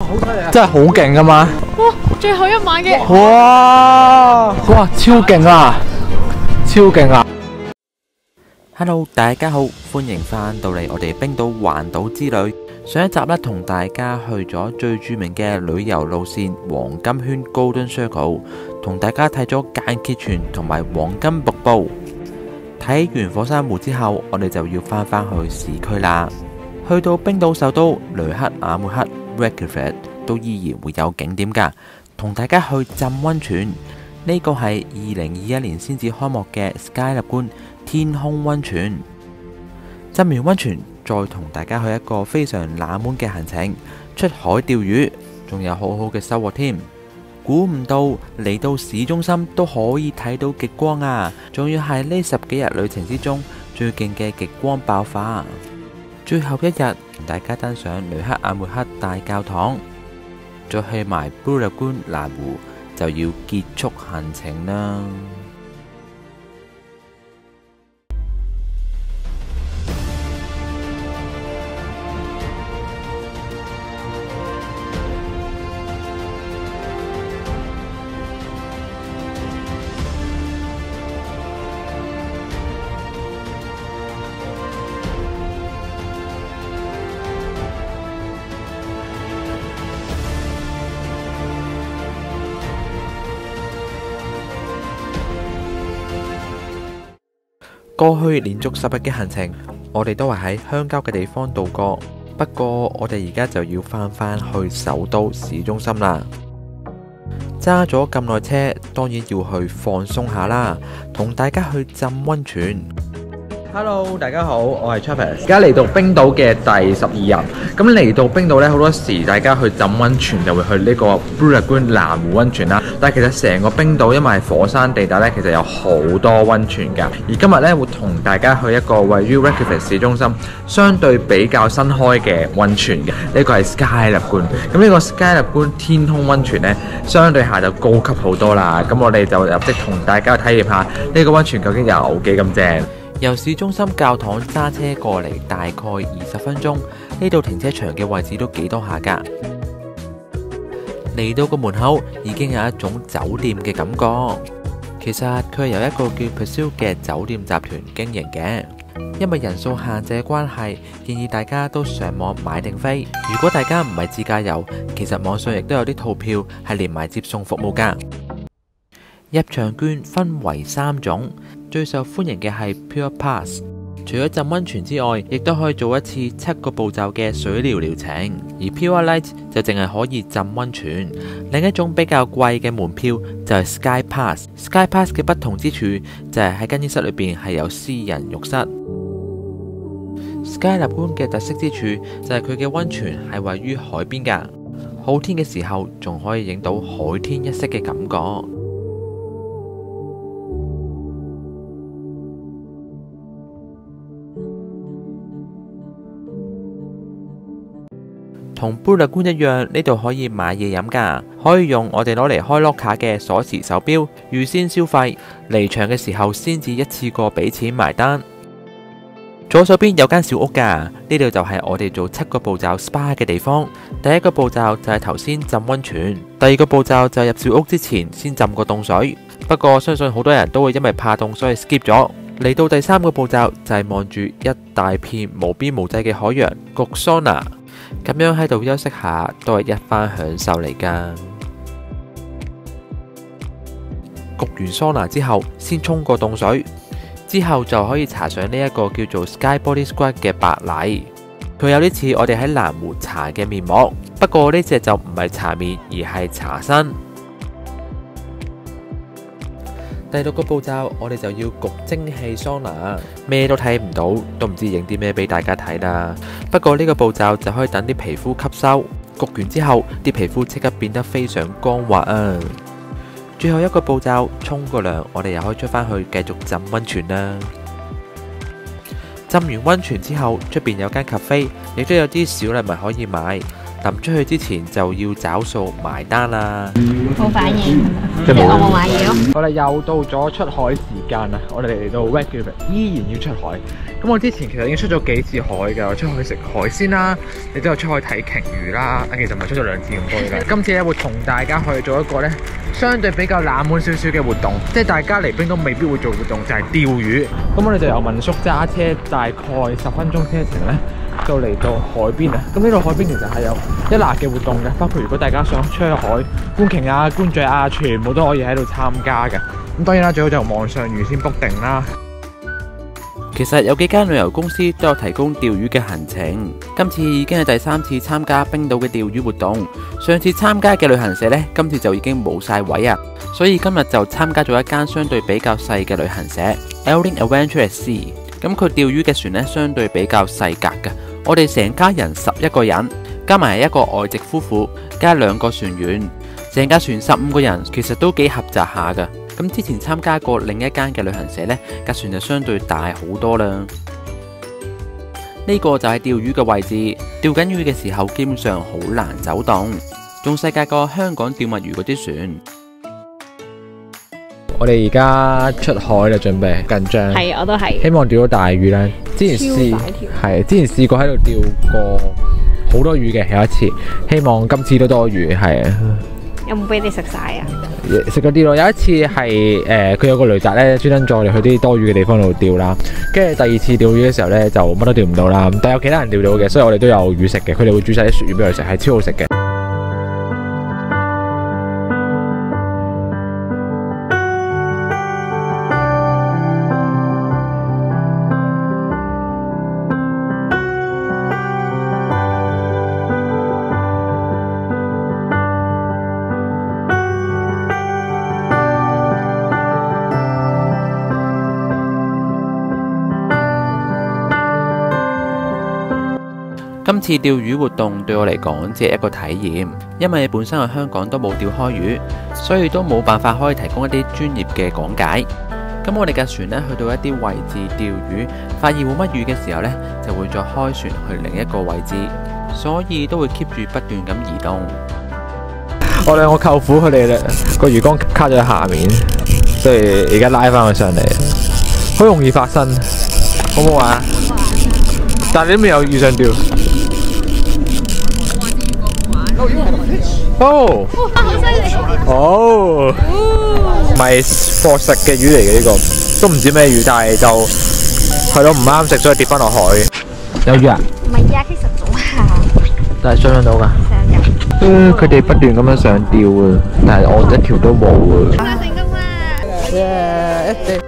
真係好勁啊嘛！ 哇，最後一晚嘅哇，超勁啊，超勁啊！ Hello， 大家好，歡迎翻到嚟我哋冰島環島之旅。上一集呢，同大家去咗最著名嘅旅遊路線黃金圈 Golden Circle， 同大家睇咗間歇泉同埋黃金瀑布。睇完火山湖之後，我哋就要翻去市區啦。去到冰島首都雷克雅未克 Reykjavik 都依然會有景點㗎，同大家去浸溫泉。呢個係2021年先至開幕嘅 Sky 立觀天空溫泉。浸完溫泉，再同大家去一個非常冷門嘅行程，出海釣魚，仲有好好嘅收穫添。估唔到嚟到市中心都可以睇到極光啊！仲要係呢10幾日旅程之中最勁嘅極光爆發。最後一日，大家登上雷克雅未克大教堂，再去埋 Blue Lagoon 藍湖，就要結束行程啦。過去連續10日嘅行程，我哋都係喺鄉郊嘅地方度過。不過我哋而家就要翻去首都市中心啦。揸咗咁耐車，當然要去放鬆下啦，同大家去浸溫泉。Hello， 大家好，我係 Travis。而家嚟到冰島嘅第12日。咁嚟到冰島呢，好多時大家去浸溫泉就會去呢個 Blue Lagoon 藍湖溫泉啦。但係其實成個冰島因為係火山地帶呢，其實有好多溫泉㗎。而今日呢，會同大家去一個位於 Reykjavik 市中心，相對比較新開嘅溫泉嘅。呢個係 Sky 立觀。咁呢個 Sky 立觀天空溫泉呢，相對下就高級好多啦。咁我哋就立即同大家體驗下呢個溫泉究竟有幾咁正。由市中心教堂揸車過嚟大概20分鐘，呢度停車場嘅位置都幾多下㗎。嚟到個門口已經有一種酒店嘅感覺。其實佢係由一個叫 Pursuit 嘅酒店集團經營嘅。因為人數限制嘅關係，建議大家都上網買定飛。如果大家唔係自駕遊，其實網上亦都有啲套票係連埋接送服務㗎。入場券分為3種。最受歡迎嘅係 Pure Pass， 除咗浸溫泉之外，亦都可以做一次7個步驟嘅水療療程。而 Pure Light 就淨係可以浸溫泉。另一種比較貴嘅門票就係 Sky Pass。Sky Pass 嘅不同之處就係喺更衣室裏邊係有私人浴室。Sky 立觀嘅特色之處就係佢嘅溫泉係位於海邊㗎，好天嘅時候仲可以影到海天一色嘅感覺。同 Blue Lagoon 一樣，呢度可以買嘢飲㗎，可以用我哋攞嚟開 lock 卡嘅鎖匙手錶預先消費，離場嘅時候先至一次過俾錢埋單。左手邊有間小屋㗎，呢度就係我哋做7個步驟 SPA 嘅地方。第一個步驟就係頭先浸溫泉，第二個步驟就係入小屋之前先浸個凍水。不過相信好多人都會因為怕凍所以 skip 咗。嚟到第3個步驟就係望住一大片無邊無際嘅海洋焗桑拿。咁樣喺度休息下都係一番享受嚟㗎。焗完桑拿之後，先沖個凍水，之後就可以搽上呢一個叫做 Sky Body Scrub 嘅白泥。佢有啲似我哋喺藍湖搽嘅面膜，不過呢隻就唔係搽面，而係搽身。第6個步驟，我哋就要焗蒸氣桑拿，咩都睇唔到，都唔知影啲咩俾大家睇啦。不過呢個步驟就可以等啲皮膚吸收，焗完之後啲皮膚即刻變得非常光滑啊！最後一個步驟，沖個涼，我哋又可以出返去繼續浸溫泉啦。浸完溫泉之後，出邊有間咖啡，亦都有啲小禮物可以買。 臨出去之前就要找數埋單啦。 冇反應， 即係冇我冇買嘢咯。 我哋又到咗出海時間啦！我哋嚟到 Reykjavik 依然要出海。咁我之前其實已經出咗幾次海㗎，我出去食海鮮啦，亦都有出去睇鯨魚啦。其實唔係出咗2次咁多嘅。今次咧會同大家去做一個咧相對比較冷門少少嘅活動，即係大家嚟冰島未必會做活動，就係釣魚。咁我哋就由民宿揸車大概10分鐘車程咧，就嚟到海邊啊！咁呢度海邊其實係有一欄嘅活動嘅，包括如果大家想出去海觀鯨啊、觀雀啊，全部都可以喺度參加嘅。咁當然啦，最好就網上預先 book 定啦。 其實有幾間旅遊公司都有提供釣魚嘅行程。今次已經係第3次參加冰島嘅釣魚活動。上次參加嘅旅行社呢，今次就已經冇晒位啊，所以今日就參加咗一間相對比較細嘅旅行社 Elding Adventure at Sea。咁佢釣魚嘅船呢，相對比較細格嘅。我哋成家人11個人，加埋一個外籍夫婦，加2個船員，成架船15個人，其實都幾狹窄下噶。咁之前參加過另一間嘅旅行社呢，架船就相對大好多啦。呢個就係釣魚嘅位置，釣緊魚嘅時候基本上好難走動，仲細格過香港釣墨魚嗰啲船。 我哋而家出海啦，準備緊張。 係，我都係。 希望釣到大魚啦！之前試過喺度釣過好多魚嘅，有一次，希望今次都多魚，係啊。 有冇俾你食晒啊？ 食嗰啲咯，有一次係佢有個雷達咧，專登載我哋去啲多魚嘅地方度釣啦。跟住第2次釣魚嘅時候咧，就乜都釣唔到啦。但有其他人釣到嘅，所以我哋都有魚食嘅。佢哋會煮晒啲鱈魚俾我哋食，係超好食嘅。 今次釣魚活動對我嚟講只係一個體驗，因為本身喺香港都冇釣開魚，所以都冇辦法可以提供一啲專業嘅講解。咁我哋架船呢，去到一啲位置釣魚，發現冇乜魚嘅時候呢，就會再開船去另一個位置，所以都會 keep 住不斷咁移動。 我兩個舅父佢哋個魚缸卡咗喺下面，所以而家拉翻佢上嚟，好容易發生，好唔好玩？但係你都未有遇上釣。哦， 好犀利！ 哦，唔係貨食嘅魚嚟嘅呢個，都唔知咩魚，但係就係咯唔啱食，所以跌翻落海。有魚啊？ 唔係啊，其實早下。 但係上到㗎。 上㗎。 佢哋不斷咁樣上釣啊，但係我一條都冇啊。 成功啦！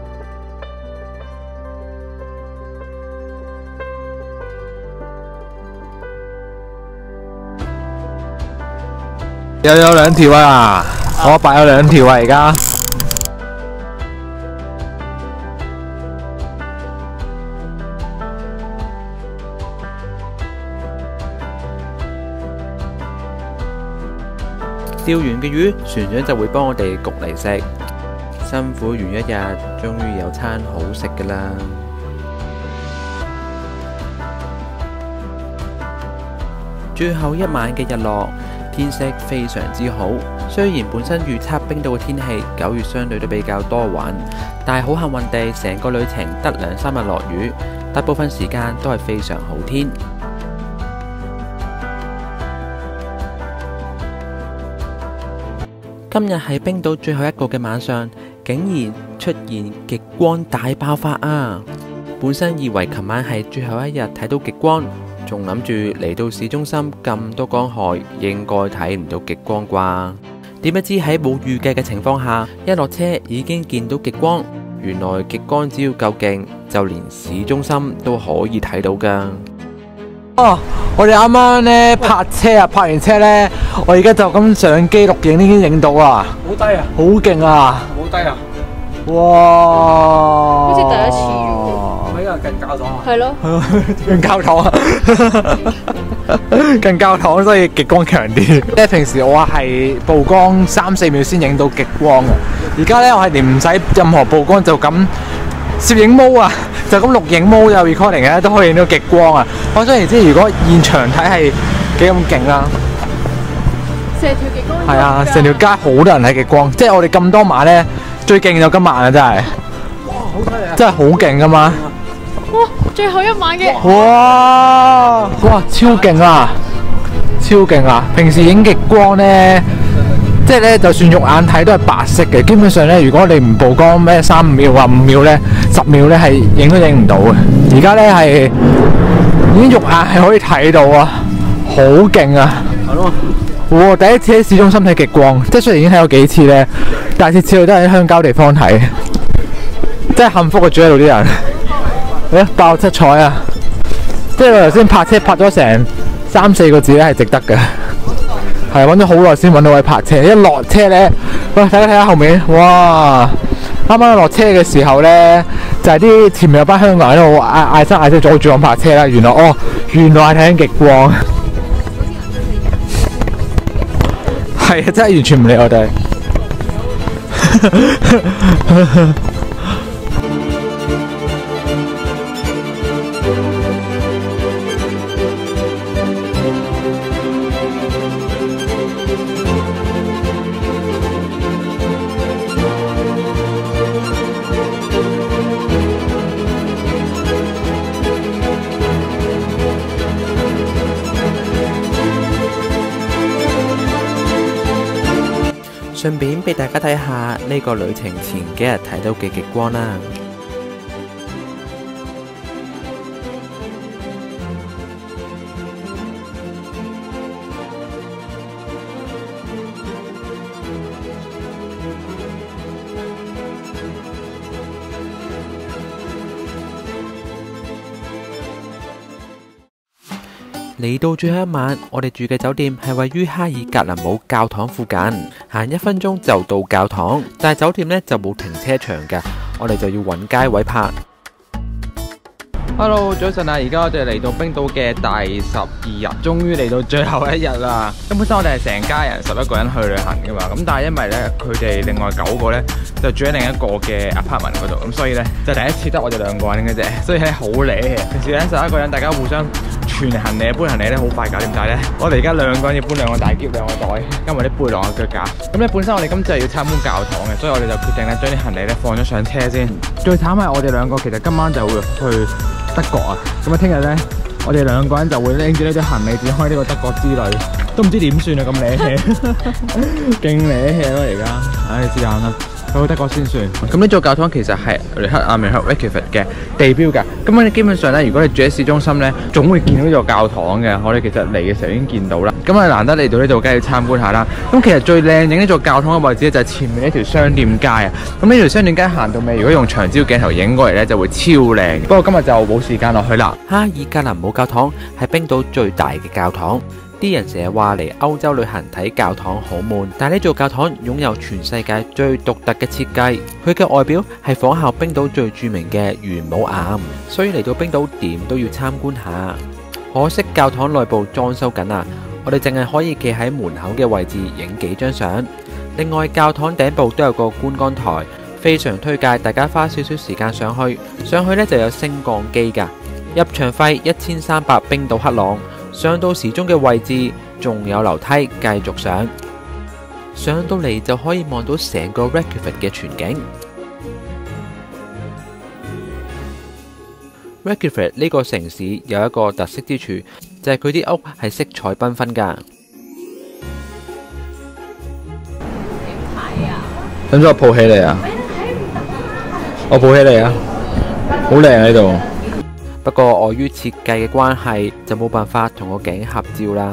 又有2條啊！我阿爸有2條啊！而家釣完嘅魚，船長就會幫我哋焗嚟食。辛苦完一日，終於有餐好食㗎啦！最後一晚嘅日落。天色非常之好，雖然本身預測冰島嘅天氣9月相對都比較多雲，但係好幸運地，成個旅程得2-3日落雨，大部分時間都係非常好天。今日係冰島最後一個嘅晚上，竟然出現極光大爆發啊！本身以為琴晚係最後一日睇到極光。仲諗住嚟到市中心咁多光害，應該睇唔到極光啩？點不知喺冇預計嘅情況下，一落車已經見到極光。原來極光只要夠勁，就連市中心都可以睇到㗎。 哦，我哋啱啱咧泊車啊，泊完車咧，我而家就咁相機錄影已經影到啊！好低啊！好勁啊！好低啊！哇！ 好似第一次喎。 近教堂啊！ 係咯， 近教堂啊！近教堂，所以極光強啲。即係平時我係曝光3-4秒先影到極光啊，而家咧我係連唔使任何曝光就咁攝影模啊，就咁錄影模有 recording 咧都可以影到極光啊！可想而知，如果現場睇係幾咁勁啦！ 成條極光。 係啊，成條街好多人睇極光，即係我哋咁多晚咧，最勁就今晚啊！真係，哇，好犀利啊！真係好勁噶嘛！ 哇，最後一晚嘅。 哇！超勁啊！超勁啊！平時影極光咧，即係咧，就算肉眼睇都係白色嘅。基本上咧，如果你唔曝光咩3、5秒啊、5秒咧、10秒咧，係影都影唔到嘅。而家咧係已經肉眼係可以睇到啊，好勁啊！係咯。哇！第一次喺市中心睇極光，即係雖然已經睇過幾次咧，但係次次去都係喺鄉郊地方睇，真係幸福啊！住喺度啲人，爆七彩啊！即係我頭先泊車泊咗成3、4個字咧，係值得嘅。係揾咗好耐先揾到位泊車，一落車咧，喂，大家睇下後面，哇！啱啱落車嘅時候咧，就係啲前面有班香港人喺度嗌聲嗌聲阻住我泊車啦。原來係睇緊極光。係啊，真係完全唔理我哋。 順便俾大家睇下呢個旅程前幾日睇到嘅極光啦。嚟到最後一晚，我哋住嘅酒店係位於哈爾格林姆教堂附近，行1分鐘就到教堂。但係酒店呢就冇停車場㗎，我哋就要揾街位泊。 Hello， 早晨啊！而家我哋嚟到冰島嘅第12日，終於嚟到最後一日啦。咁本身我哋係成家人11個人去旅行噶嘛，咁但係因為咧佢哋另外9個咧就住喺另一個嘅 apartment 嗰度，咁所以咧就第一次得我哋2個人嘅啫，所以咧好理氣。平時咧11個人大家互相傳行李搬行李咧好快搞掂晒咧。我哋而家2個人要搬2個大篋2個袋，加埋啲背囊嘅腳架。咁咧本身我哋今次係要參觀教堂嘅，所以我哋就決定咧將啲行李咧放咗上車先。最慘係我哋2個其實今晚就會去德國啊，咁啊聽日咧，我哋2個人就會拎住呢啲行李展開呢個德國之旅，都唔知點算啊，咁理氣，勁理氣咯而家，唉，是但啦，去德國先算。咁呢座教堂其實係雷克雅未克 Reykjavik 嘅地標㗎，咁你基本上咧，如果你住喺市中心咧，總會見到呢座教堂嘅。我哋其實嚟嘅時候已經見到啦，咁啊難得嚟到呢度，梗係要參觀下啦。咁其實最靚影呢座教堂嘅位置咧，就係前面呢條商店街啊。咁呢條商店街行到尾，如果用長焦鏡頭影過嚟咧，就會超靚。不過今日就冇時間落去啦。 哈爾格林姆教堂係冰島最大嘅教堂，啲人成日話嚟歐洲旅行睇教堂好悶，但係呢座教堂擁有全世界最獨特嘅設計，佢嘅外表係仿效冰島最著名嘅玄武岩，所以嚟到冰島點都要參觀下。可惜教堂內部裝修緊啊，我哋淨係可以企喺門口嘅位置影幾張相。另外教堂頂部都有個觀光台，非常推介大家花少少時間上去。上去呢就有升降機㗎，入場費1300冰島克朗。上到時鐘嘅位置，仲有樓梯繼續上。上到嚟就可以望到成個 Reykjavik 嘅全景。Reykjavik 呢個城市有一個特色之處，就係佢啲屋係色彩繽紛㗎。 點睇啊？ 使唔使我抱起你啊？我抱起你啊！好靚喺度。 不過礙於設計嘅關係，就冇辦法同個景合照啦。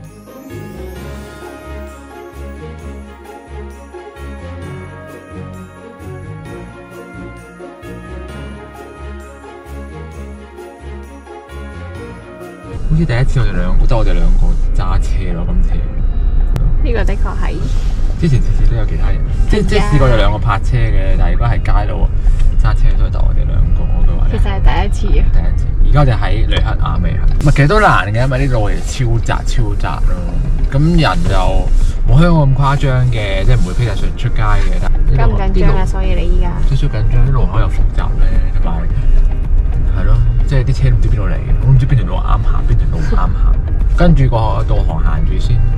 好似第一次我哋2個，得我哋2個揸車咯，今次。 呢個的確係。 之前次次都有其他人，即試過有2個泊車嘅，但係如果係街路揸車都係得我哋2個嘅話。 其實係第一次啊！ 第一次。而家我哋喺雷克雅未克，唔係其實都難嘅，因為呢路其實超窄咯。咁人就冇香港咁誇張嘅，即係唔會披晒上出街嘅。但緊唔緊張啊？所以你依家少少緊張，啲路口又複雜咧，同埋係咯。 即係啲車唔知邊度嚟嘅，我唔知邊條路啱行，邊條路唔啱行，跟住個導航行住先。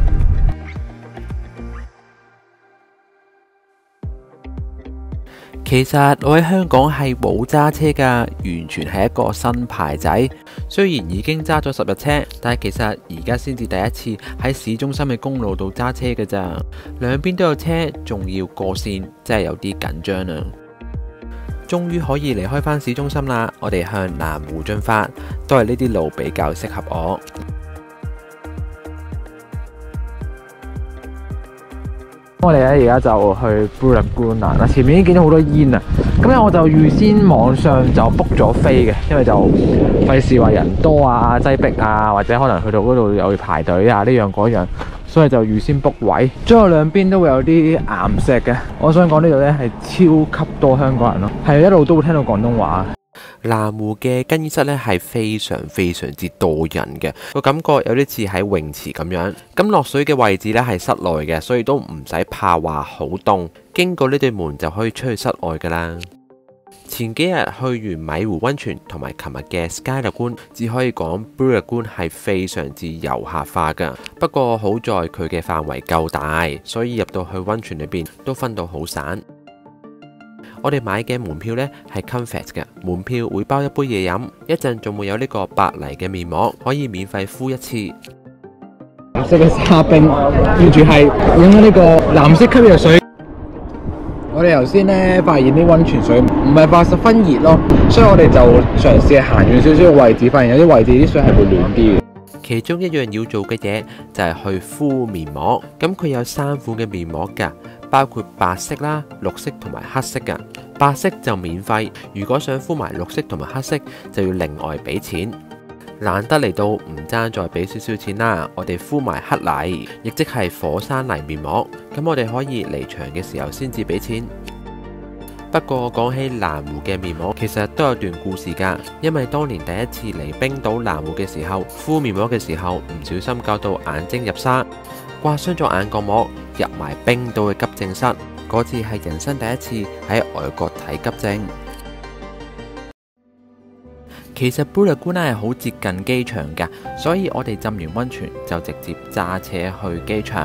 其實我喺香港係冇揸車㗎，完全係一個新牌仔。雖然已經揸咗10日車，但係其實而家先至第一次喺市中心嘅公路度揸車㗎咋。兩邊都有車，仲要過線，真係有啲緊張啊！終於可以離開返市中心啦，我哋向南湖進發，都係呢啲路比較適合我。 我哋咧而家就去 Blue Lagoon 啦，前面已經見到好多煙啊！咁咧我就預先網上就 book 咗飛嘅，因為就費事話人多啊、擠迫啊，或者可能去到嗰度又要排隊啊呢樣嗰樣，所以就預先 book 位。將來兩邊都會有啲岩石嘅，我想講呢度咧係超級多香港人咯，係一路都會聽到廣東話。 南湖嘅更衣室呢係非常之多人嘅，個感覺有啲似喺泳池咁樣。咁落水嘅位置呢係室內嘅，所以都唔使怕話好凍。經過呢對門就可以出去室外噶啦。前幾日去完米湖溫泉同埋琴日嘅 Sky Lagoon，只可以講 Blue Lagoon係非常之遊客化噶。不過好在佢嘅範圍夠大，所以入到去溫泉裏邊都分到好散。我哋買嘅門票呢係 Comfort 嘅，門票會包一杯嘢飲，一陣仲會有呢個白泥嘅面膜，可以免費敷一次。 藍色嘅沙冰，跟住係用咗呢個藍色吸入水。我哋頭先呢發現啲溫泉水唔係話十分熱咯，所以我哋就嘗試行遠少少嘅位置，發現有啲位置啲水係會暖啲嘅。 其中一樣要做嘅嘢就係去敷面膜，咁佢有3款嘅面膜㗎，包括白色啦、綠色同埋黑色㗎。白色就免費，如果想敷埋綠色同埋黑色就要另外俾錢。難得嚟到唔爭再俾少少錢啦，我哋敷埋黑泥，亦即係火山泥面膜，咁我哋可以離場嘅時候先至俾錢。不過講起南湖嘅面膜，其實都有段故事㗎，因為當年第一次嚟冰島南湖嘅時候，敷面膜嘅時候唔小心搞到眼睛入沙，刮傷咗眼角膜，入埋冰島嘅急症室。嗰次係人生第一次喺外國睇急症。其實 Blue Lagoon 係好接近機場㗎，所以我哋浸完溫泉就直接揸車去機場。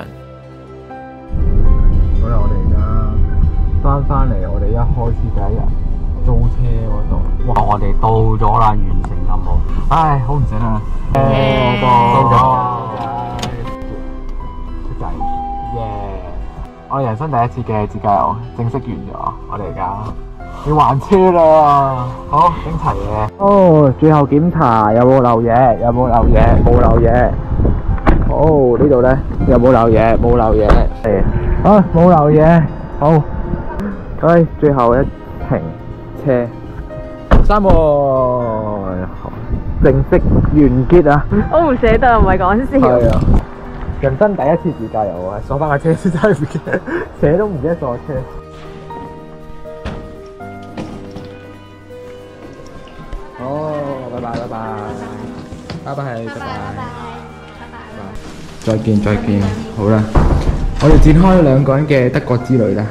好啦，我哋而家翻嚟，我哋一開始第一日租車嗰度，哇！我哋到咗啦，完成任務。唉，好唔捨得啊！到咗，出仔，耶！我哋人生第一次嘅自駕遊正式完咗，我哋而家要還車啦，好整齊嘅。哦，最後檢查有冇漏嘢？有冇漏嘢？冇漏嘢。好，呢度咧有冇漏嘢？冇漏嘢。係，冇漏嘢。好。最後一停車，3個正式完結啊！ 我唔捨得，唔係講笑。 係啊，人生第一次自駕遊啊，鎖翻架車先真係唔記得，寫都唔記得鎖車。好，拜拜，拜拜，拜拜，拜拜，再見，再見，好啦，我哋展開2個人嘅德國之旅啦。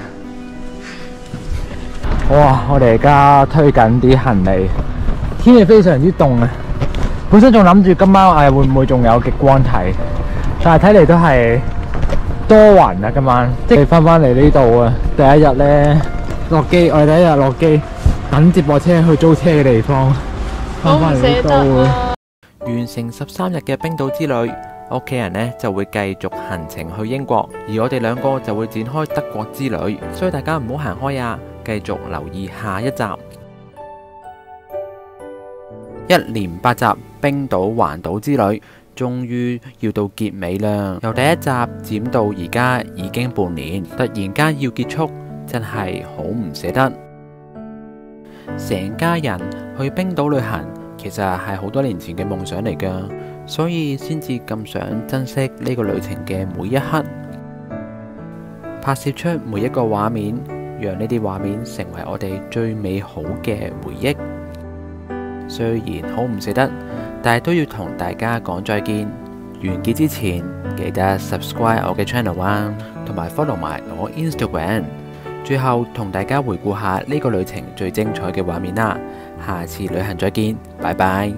哇！我哋而家推緊啲行李，天氣非常之凍啊！本身仲諗住今晚會唔會仲有極光睇，但係睇嚟都係多雲啊！今晚即係翻嚟呢度啊！第一日咧落機，我哋第一日落機，等接駁車去租車嘅地方，翻嚟呢度啊！ 完成13日嘅冰島之旅，屋企人呢就會繼續行程去英國，而我哋2個就會展開德國之旅，所以大家唔好行開啊！繼續留意下一集，1連8集冰島環島之旅，終於要到結尾啦！由第一集剪到而家已經半年，突然間要結束，真係好唔捨得。成家人去冰島旅行，其實係好多年前嘅夢想嚟㗎，所以先至咁想珍惜呢個旅程嘅每一刻，拍攝出每一個畫面，讓呢啲畫面成為我哋最美好嘅回憶。雖然好唔捨得，但係都要同大家講再見。完結之前，記得 subscribe 我嘅 channel 啊，同埋 follow 埋我 Instagram。最後同大家回顧下呢個旅程最精彩嘅畫面啦。 下次旅行再見，拜拜。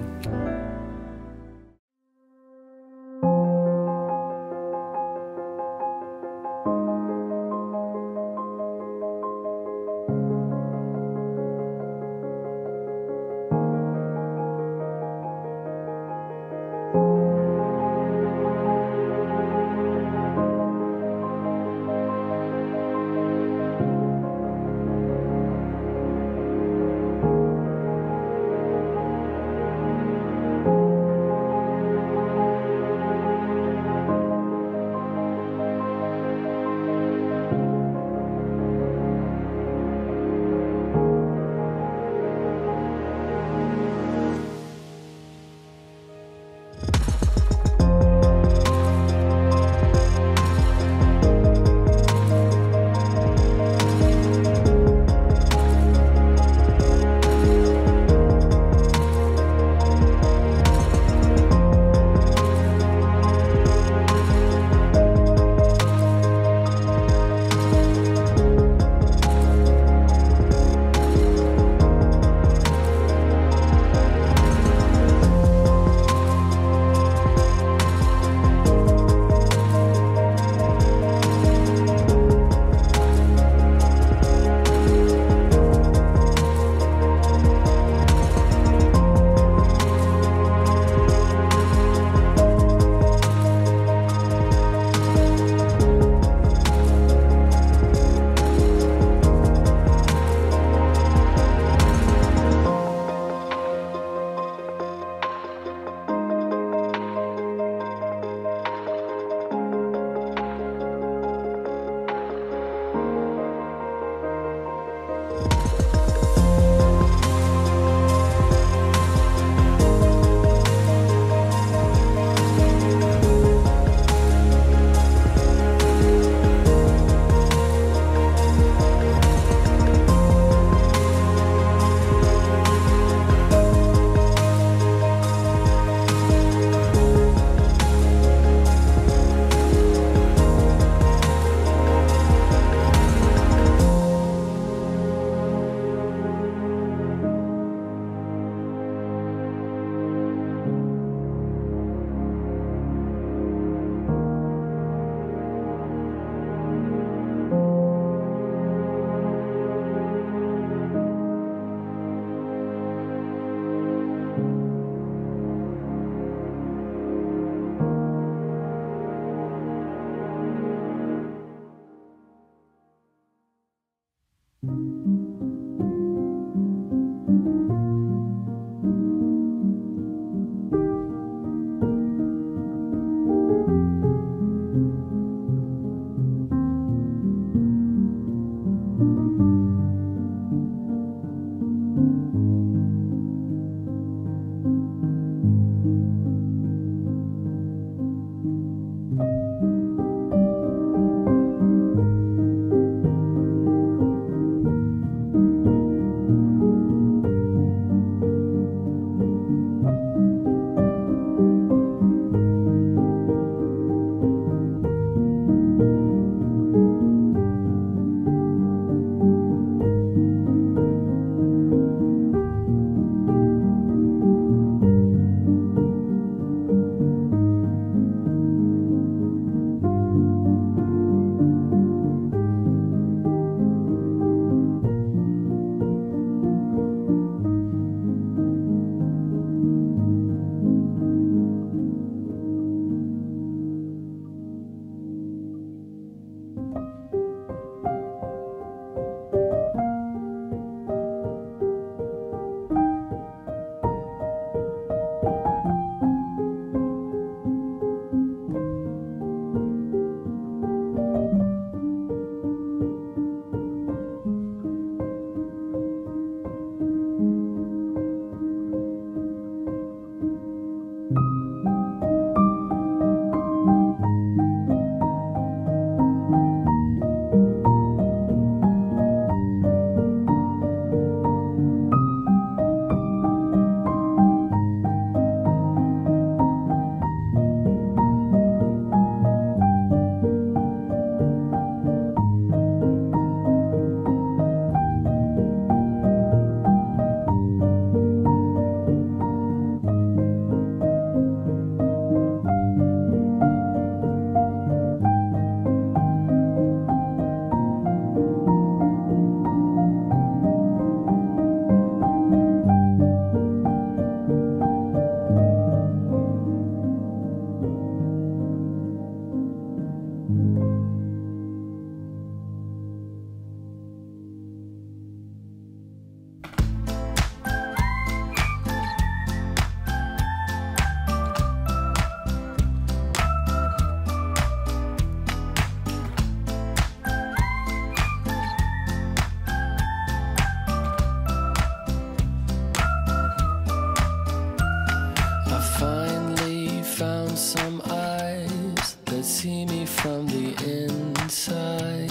inside.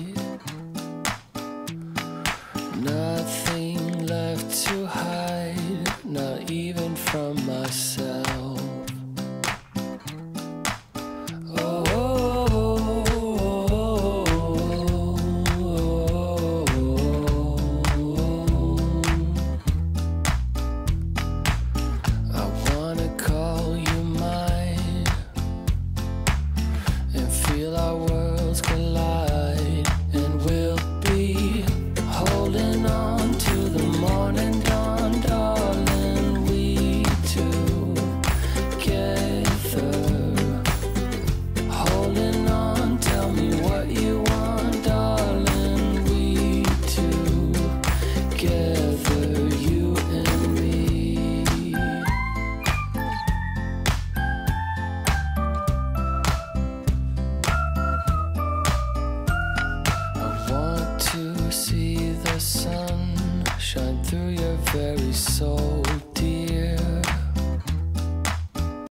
Nothing left to hide, not even from myself. I wanna call you mine and feel our worlds collide, and we'll be holding on to the morning dawn, darling. We together, holding on. Tell me what you want, darling. We together, you and me. I want to see the sun shine through your very soul.